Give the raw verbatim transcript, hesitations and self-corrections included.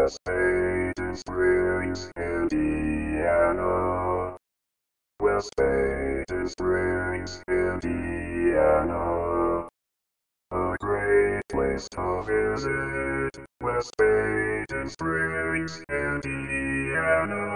West Baden Springs, Indiana. West Baden Springs, Indiana. A great place to visit. West Baden Springs, Indiana.